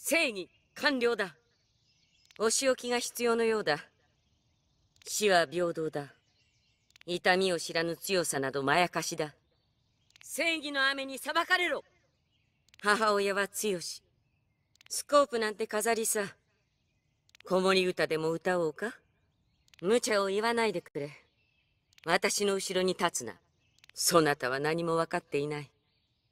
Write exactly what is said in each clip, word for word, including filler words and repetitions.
正義完了だ。お仕置きが必要のようだ。死は平等だ。痛みを知らぬ強さなどまやかしだ。正義の雨に裁かれろ。母親は強し。スコープなんて飾りさ。子守歌でも歌おうか。無茶を言わないでくれ。私の後ろに立つな。そなたは何も分かっていない。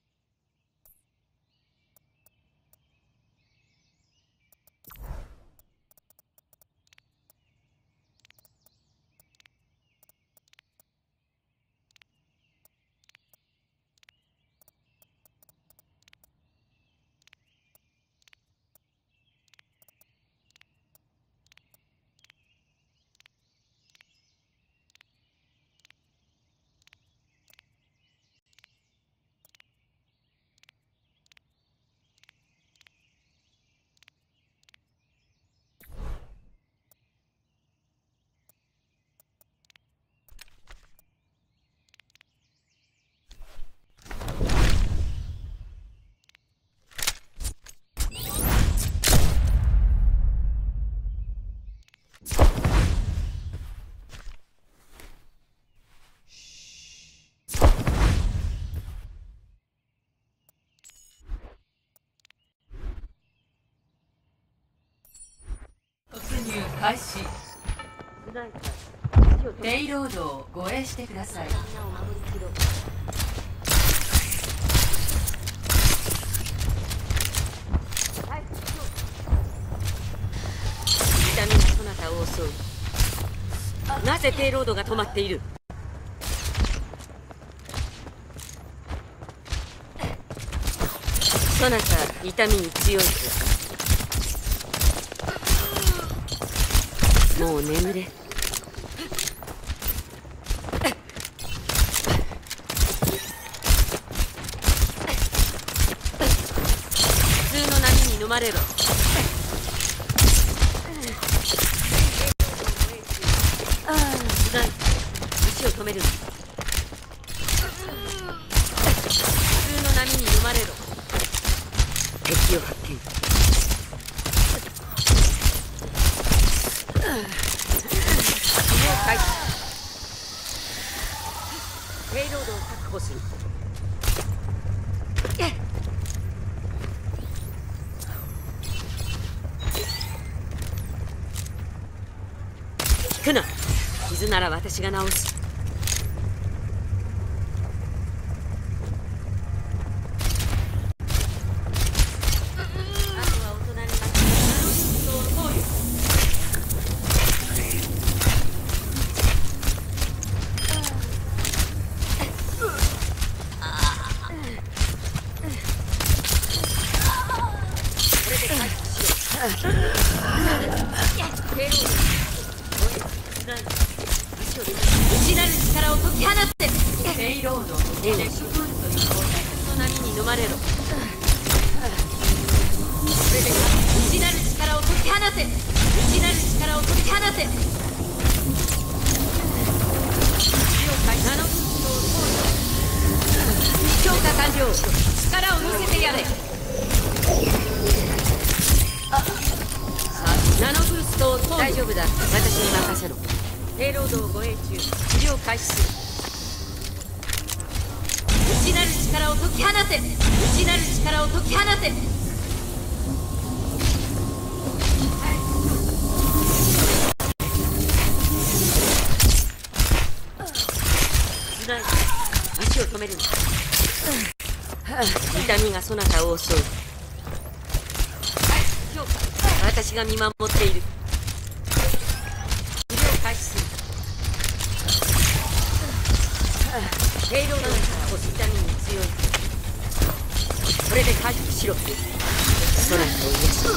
開始。ペイロードを護衛してください。 痛みがそなたを襲う。なぜペイロードが止まっている。そなた痛みに強いか。もう眠れ。普通の波に飲まれろ。ああ、ない。石を止める。普通の波に飲まれろ。敵を発見。開始。ペイロードを確保する。引くな。傷なら私が治す。内なる力を解き放って。 ペイロードをチェックポイントに交代。 の波に飲まれろ。これで内なる力を解き放て。内なる力を解き放て。 ナノブーストを投与。強化完了。力を見せてやれ。ナノブーストを投与。大丈夫だ。私に任せろ。ペイロードを護衛中。治療開始する。 内なる力を解き放て。内なる力を解き放て。 つない。足を止めるんだ。痛みがそなたを襲う。私が見守っている。治療開始する。ペイロードの確保。痛みに強い。これで回復しろ。そなたを癒す。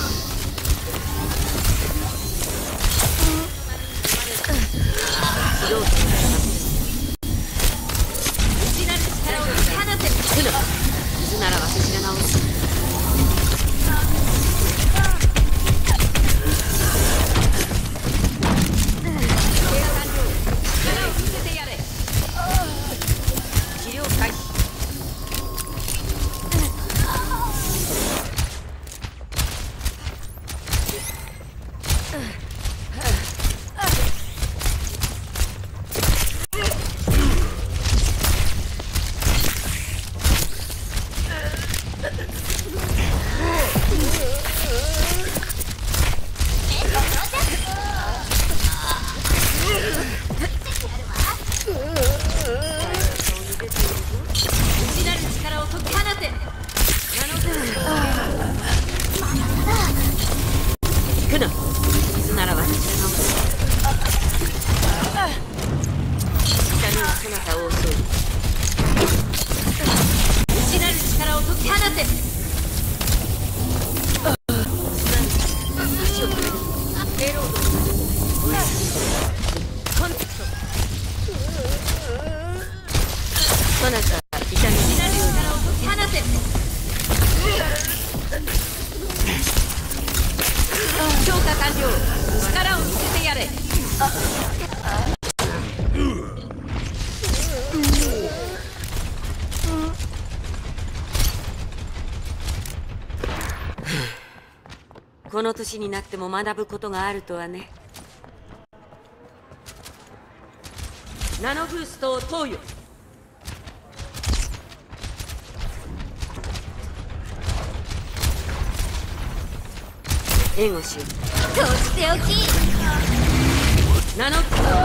治療内なる力を解き放て。引くな。傷なら私が治す。 そなた痛みになる力を解き放て。強化完了。力を見せてやれ。 この年になっても学ぶことがあるとはね。ナノブーストを投与。援護しよう。 とっておき。 ナノ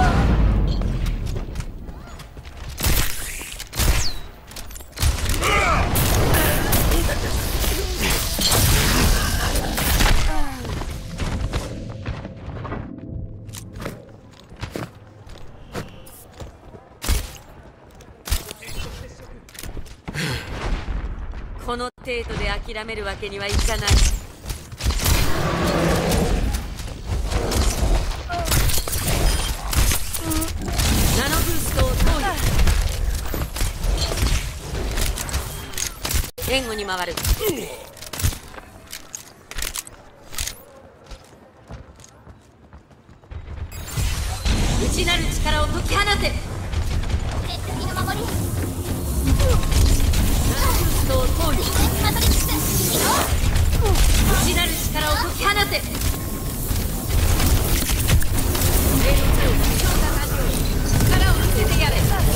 この程度で諦めるわけにはいかない。ナノブーストを投与。援護に回る。 内なる力を解き放て。絶対の守り。内なる力を解き放て。力を見せてやれ。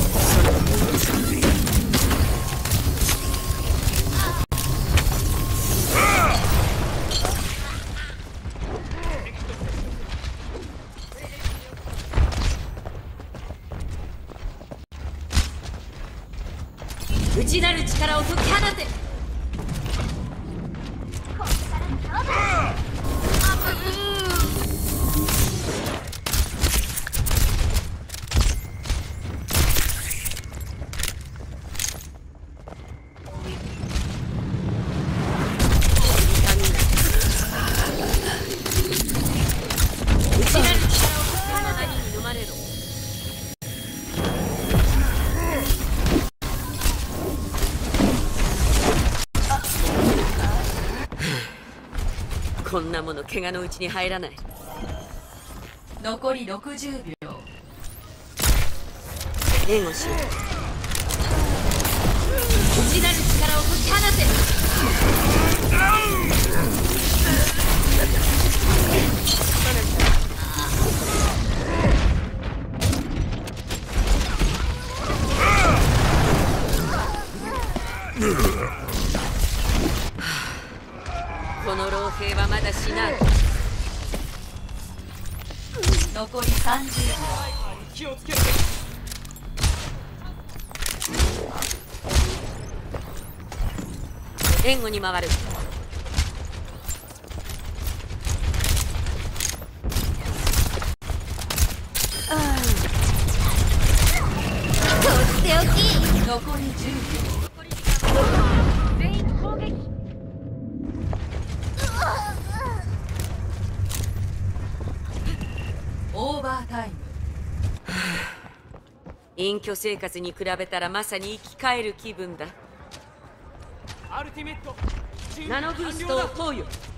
内なる力を解き放て。 こんなもの怪我のうちに入らない。 残りろくじゅうびょう。 援護しよう。 内なる力を解き放て。 この老兵はまだ死ない。 残りさんじゅうびょう。 気をつけて。 援護に回る。 とっておき。残りじゅうびょう。全員攻撃。オーバータイム。 隠居生活に比べたらまさに生き返る気分だ。 アルティメットナノブーストを投与。